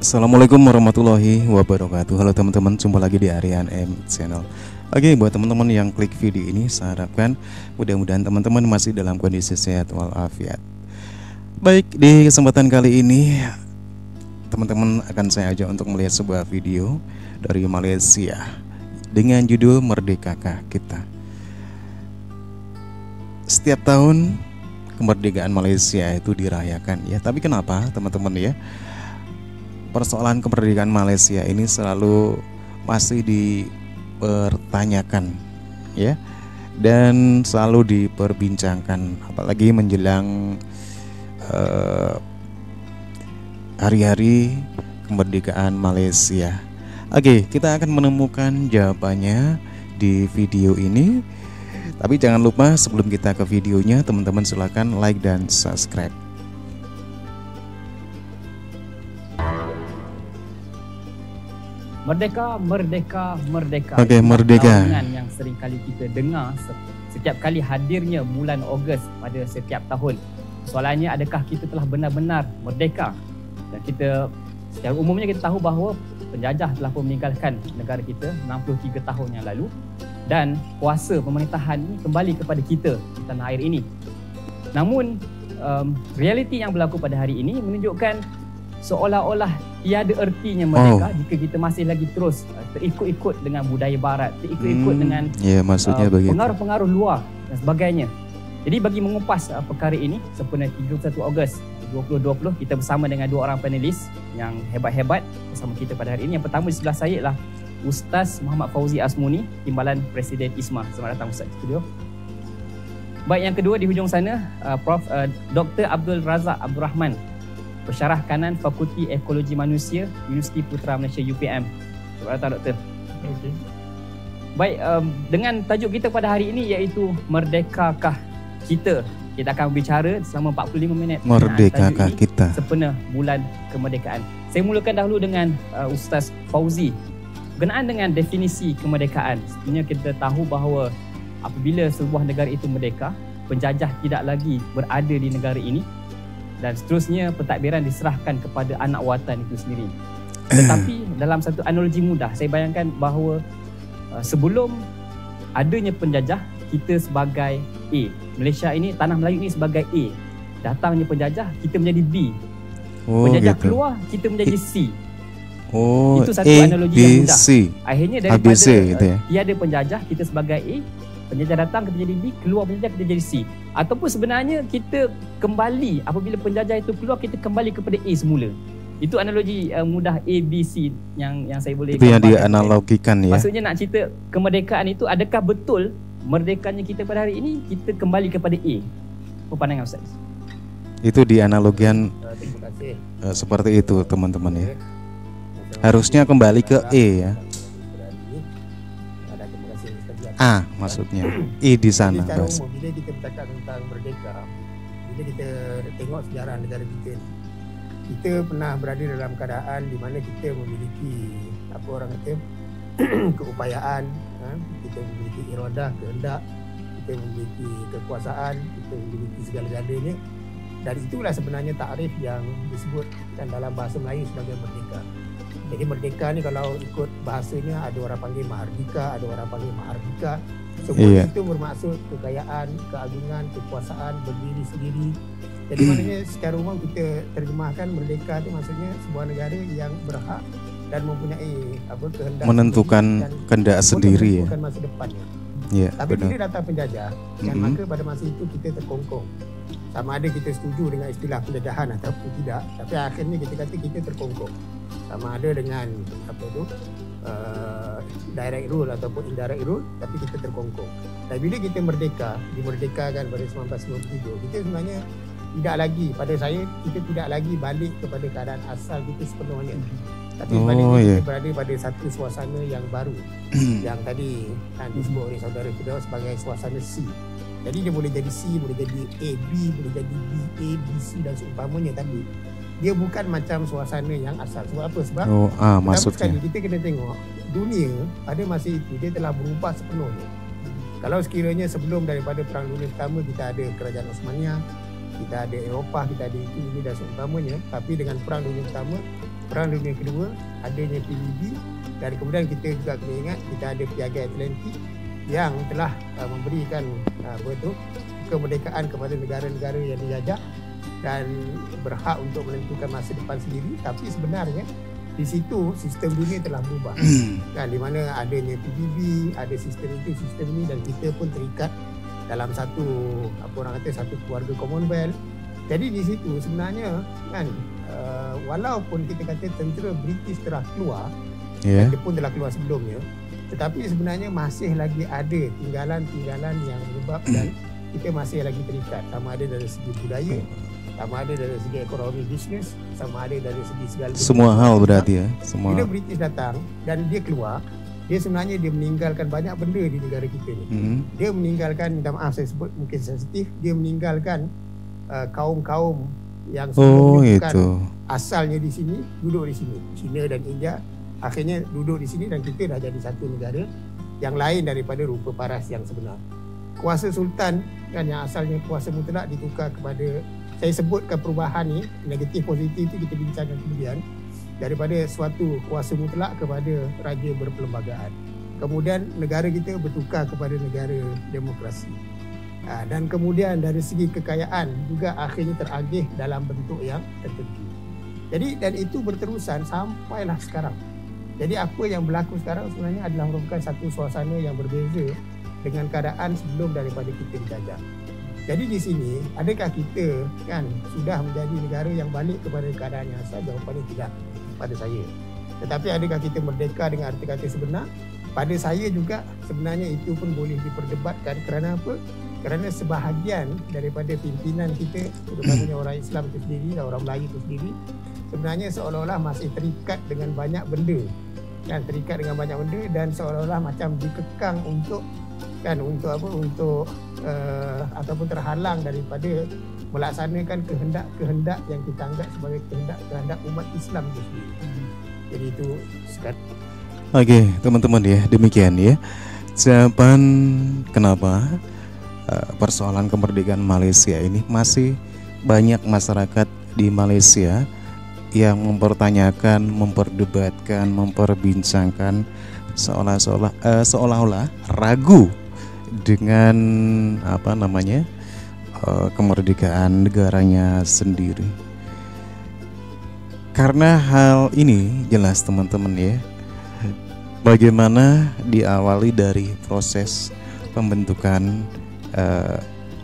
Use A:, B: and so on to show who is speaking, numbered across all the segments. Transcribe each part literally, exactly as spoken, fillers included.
A: Assalamualaikum warahmatullahi wabarakatuh. Halo teman-teman, jumpa lagi di Aryan M Channel. Oke, buat teman-teman yang klik video ini, saya harapkan mudah-mudahan teman-teman masih dalam kondisi sehat walafiat. Baik, di kesempatan kali ini teman-teman akan saya ajak untuk melihat sebuah video dari Malaysia dengan judul Merdekakah Kita. Setiap tahun kemerdekaan Malaysia itu dirayakan ya, tapi kenapa teman-teman ya? Persoalan kemerdekaan Malaysia ini selalu masih dipertanyakan ya, dan selalu diperbincangkan, apalagi menjelang uh, hari-hari kemerdekaan Malaysia. Oke, kita akan menemukan jawabannya di video ini. Tapi jangan lupa sebelum kita ke videonya, teman-teman silakan like dan subscribe.
B: Merdeka, merdeka, merdeka.
A: Oke, okay, merdeka.
B: Yang sering kali kita dengar setiap kali hadirnya bulan Ogos pada setiap tahun. Soalannya, adakah kita telah benar-benar merdeka? Dan kita secara umumnya kita tahu bahawa penjajah telah pun meninggalkan negara kita enam puluh tiga tahun yang lalu, dan kuasa pemerintahan ini kembali kepada kita di tanah air ini. Namun um, realiti yang berlaku pada hari ini menunjukkan seolah-olah tiada ertinya merdeka oh. jika kita masih lagi terus uh, terikut-ikut dengan budaya barat, terikut-ikut hmm, dengan
A: yeah, maksudnya uh,
B: pengaruh-pengaruh luar dan sebagainya. Jadi bagi mengupas uh, perkara ini, sempena tiga puluh satu Ogos dua ribu dua puluh, kita bersama dengan dua orang panelis yang hebat-hebat bersama kita pada hari ini. Yang pertama di sebelah saya ialah Ustaz Muhammad Fauzi Asmuni, Timbalan Presiden ISMA. Selamat datang Ustaz di studio. Baik, yang kedua di hujung sana, uh, Prof uh, Doktor Abdul Razak Abdul Rahman, Pensyarah Kanan Fakulti Ekologi Manusia, Universiti Putra Malaysia U P M. Selamat datang Doktor. Okay. Baik, um, dengan tajuk kita pada hari ini iaitu Merdekakah Kita. Kita akan berbicara selama empat puluh lima minit.
A: Merdekakah kita?
B: Sempena bulan kemerdekaan. Saya mulakan dahulu dengan uh, Ustaz Fauzi. Berkenaan dengan definisi kemerdekaan, sebenarnya kita tahu bahawa apabila sebuah negara itu merdeka, penjajah tidak lagi berada di negara ini, dan seterusnya pentadbiran diserahkan kepada anak watan itu sendiri. Tetapi dalam satu analogi mudah, saya bayangkan bahawa uh, sebelum adanya penjajah, kita sebagai A. Malaysia ini, tanah Melayu ini sebagai A. Datangnya penjajah, kita menjadi B.
A: Oh,
B: penjajah
A: gitu.
B: Keluar, kita menjadi C.
A: Oh,
B: itu satu
A: A,
B: analogi
A: B,
B: yang mudah.
A: C.
B: Akhirnya daripada
A: A B C, gitu ya?
B: tiada penjajah, kita sebagai A. Penjajah datang, kita jadi B. Keluar penjajah, kita jadi C. Ataupun sebenarnya kita kembali, apabila penjajah itu keluar, kita kembali kepada A semula. Itu analogi uh, mudah A, B, C yang yang saya boleh.
A: Itu yang dianalogikan ya.
B: Maksudnya nak cerita kemerdekaan itu, adakah betul merdekanya kita pada hari ini, kita kembali kepada A? Apa pandangan Ustaz?
A: Itu dianalogikan
C: uh, terima kasih.
A: Uh, seperti itu teman-teman ya. Harusnya kembali ke E ya. A maksudnya. E di sana.
C: Jadi, umum, bila kita bercakap tentang merdeka, bila kita tengok sejarah negara kita, kita pernah berada dalam keadaan di mana kita memiliki apa orang kata keupayaan, ha? Kita memiliki iradah, kehendak, kita memiliki kekuasaan, kita memiliki segala-galanya, dan itulah sebenarnya takrif yang disebutkan dalam bahasa Melayu sebagai merdeka. Jadi merdeka ni kalau ikut bahasanya, ada orang panggil mahardika, ada orang panggil mahardika. Semua yeah. itu bermaksud kekayaan, keagungan, kekuasaan, berdiri sendiri. Jadi maknanya secara umum kita terjemahkan merdeka itu maksudnya sebuah negara yang berhak dan mempunyai apa kehendak
A: menentukan kehendak sendiri ya.
C: Menentukan masa depannya.
A: Yeah,
C: tapi
A: benar.
C: bila datang penjajah, mm-hmm. dan maka pada masa itu kita terkongkong. Sama ada kita setuju dengan istilah penjajahan ataupun tidak, tapi akhirnya kita kata kita terkongkong. Sama ada dengan apa tu uh, direct rule ataupun indirect rule, tapi kita terkongkong. Dan bila kita merdeka, dimerdekakan pada seribu sembilan ratus sembilan puluh tujuh, kita sebenarnya tidak lagi, pada saya kita tidak lagi balik kepada keadaan asal kita sepenuhnya. Tapi
A: oh,
C: sebaliknya
A: yeah.
C: kita berada pada satu suasana yang baru yang tadi yang disebut oleh saudara kita sebagai suasana C. Jadi dia boleh jadi C, boleh jadi A, B, boleh jadi B, A, B, C dan seumpamanya, tapi dia bukan macam suasana yang asal. Sebab apa? Sebab
A: oh, ah, maksudnya
C: sekali kita kena tengok dunia pada masa itu dia telah berubah sepenuhnya. Kalau sekiranya sebelum daripada Perang Dunia Pertama kita ada Kerajaan Osmania, kita ada Eropah, kita ada itu, ini dan seumpamanya, tapi dengan Perang Dunia Pertama Perang Dunia Kedua, adanya P B B, dan kemudian kita juga kena ingat kita ada Piagam Atlantik yang telah uh, memberikan uh, apa itu, kemerdekaan kepada negara-negara yang dijajah dan berhak untuk menentukan masa depan sendiri. Tapi sebenarnya di situ sistem dunia telah berubah kan, di mana adanya P B B, ada sistem itu, sistem ini, dan kita pun terikat dalam satu apa orang kata satu keluarga Commonwealth. Jadi di situ sebenarnya kan uh, walaupun kita kata tentera British telah keluar, yeah. dia pun telah keluar sebelumnya, tetapi sebenarnya masih lagi ada tinggalan-tinggalan yang menyebabkan kita masih lagi terikat, sama ada dari segi budaya, sama ada dari segi ekonomi bisnes, sama ada dari segi segala
A: semua hal berarti ya. Semua.
C: Bila British datang dan dia keluar, dia sebenarnya dia meninggalkan banyak benda di negara kita ni. Mm-hmm. Dia meninggalkan, minta maaf saya sebut mungkin sensitif, dia meninggalkan uh, kaum-kaum yang sebelumnya oh, bukan itu. asalnya di sini, duduk di sini. China dan India akhirnya duduk di sini dan kita dah jadi satu negara yang lain daripada rupa paras yang sebenar. Kuasa sultan kan yang asalnya kuasa mutlak ditukar kepada, saya sebutkan perubahan ni, negatif positif itu kita bincangkan kemudian, daripada suatu kuasa mutlak kepada raja berperlembagaan. Kemudian negara kita bertukar kepada negara demokrasi. Ha, dan kemudian dari segi kekayaan juga akhirnya teragih dalam bentuk yang tertentu. Jadi dan itu berterusan sampailah sekarang. Jadi apa yang berlaku sekarang sebenarnya adalah merupakan satu suasana yang berbeza dengan keadaan sebelum daripada kita dijajah. Jadi di sini, adakah kita kan sudah menjadi negara yang balik kepada keadaan yang asal? Jawapannya tidak pada saya. Tetapi adakah kita merdeka dengan arti kata sebenar? Pada saya juga sebenarnya itu pun boleh diperdebatkan. Kerana apa? Kerana sebahagian daripada pimpinan kita, terutamanya orang Islam itu sendiri dan orang Melayu itu sendiri, sebenarnya seolah-olah masih terikat dengan banyak benda. Kan, terikat dengan banyak benda dan seolah-olah macam dikekang untuk kan untuk apa untuk uh, ataupun terhalang daripada melaksanakan kehendak-kehendak yang kita anggap sebagai kehendak-kehendak umat Islam itu sendiri. Jadi itu sekat.
A: Oke, teman-teman ya, demikian ya jawaban kenapa uh, persoalan kemerdekaan Malaysia ini masih banyak masyarakat di Malaysia yang mempertanyakan, memperdebatkan, memperbincangkan seolah-olah uh, seolah-olah ragu dengan apa namanya uh, kemerdekaan negaranya sendiri. Karena hal ini jelas teman-teman ya, bagaimana diawali dari proses pembentukan uh,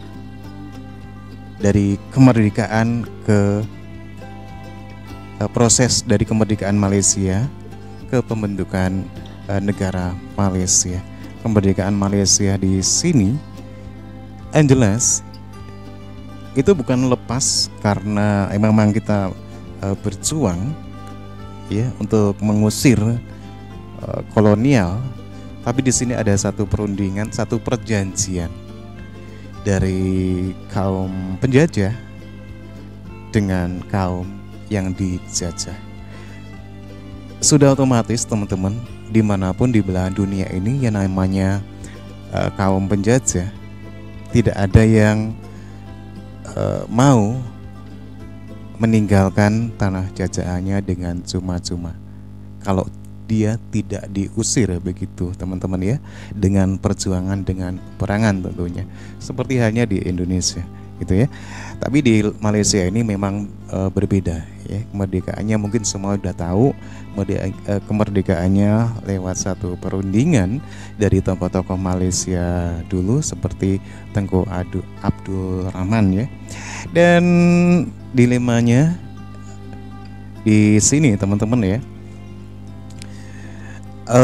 A: dari kemerdekaan ke uh, proses dari kemerdekaan Malaysia ke pembentukan uh, negara Malaysia. Kemerdekaan Malaysia di sini yang jelas itu bukan lepas karena memang kita uh, berjuang ya untuk mengusir uh, kolonial, tapi di sini ada satu perundingan, satu perjanjian dari kaum penjajah dengan kaum yang dijajah. Sudah otomatis teman-teman, dimanapun di belahan dunia ini yang namanya uh, kaum penjajah, tidak ada yang uh, mau meninggalkan tanah jajahannya dengan cuma-cuma kalau dia tidak diusir begitu teman-teman ya, dengan perjuangan, dengan perangan tentunya, seperti halnya di Indonesia gitu ya. Tapi di Malaysia ini memang e, berbeda ya, kemerdekaannya mungkin semua sudah tahu, kemerdekaannya lewat satu perundingan dari tokoh-tokoh Malaysia dulu seperti Tengku Abdul Rahman ya. Dan dilemanya di sini teman-teman ya, e,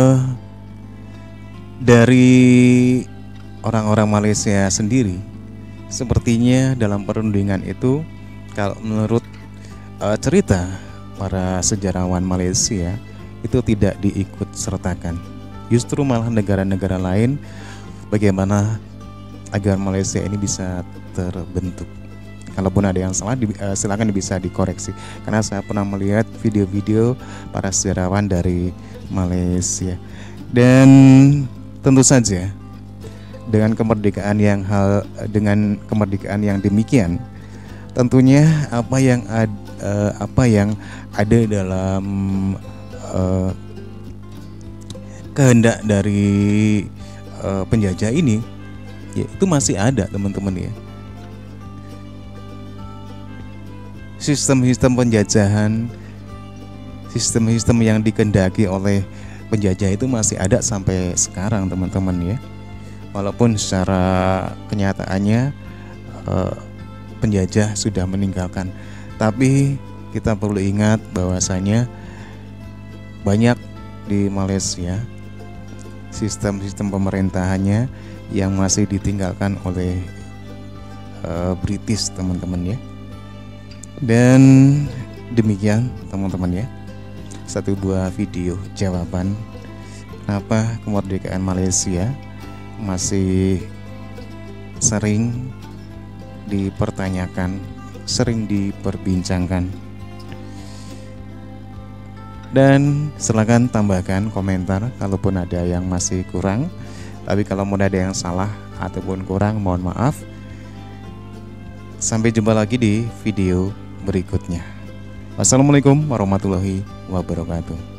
A: dari orang-orang Malaysia sendiri sepertinya dalam perundingan itu, kalau menurut uh, cerita para sejarawan Malaysia, itu tidak diikut sertakan. Justru malah negara-negara lain bagaimana agar Malaysia ini bisa terbentuk. Kalaupun ada yang salah, di, uh, silakan bisa dikoreksi. Karena saya pernah melihat video-video para sejarawan dari Malaysia. Dan tentu saja dengan kemerdekaan yang hal dengan kemerdekaan yang demikian, tentunya apa yang ad, uh, apa yang ada dalam uh, kehendak dari uh, penjajah ini, ya itu masih ada teman-teman ya. Sistem-sistem penjajahan, sistem-sistem yang dikehendaki oleh penjajah itu masih ada sampai sekarang teman-teman ya. Walaupun secara kenyataannya eh, penjajah sudah meninggalkan, tapi kita perlu ingat bahwasanya banyak di Malaysia sistem-sistem pemerintahannya yang masih ditinggalkan oleh eh, British teman-teman ya. Dan demikian teman-teman ya, satu buah video jawaban kenapa kemerdekaan Malaysia masih sering dipertanyakan, sering diperbincangkan. Dan silakan tambahkan komentar kalaupun ada yang masih kurang. Tapi kalau mau ada yang salah ataupun kurang, mohon maaf. Sampai jumpa lagi di video berikutnya. Wassalamualaikum warahmatullahi wabarakatuh.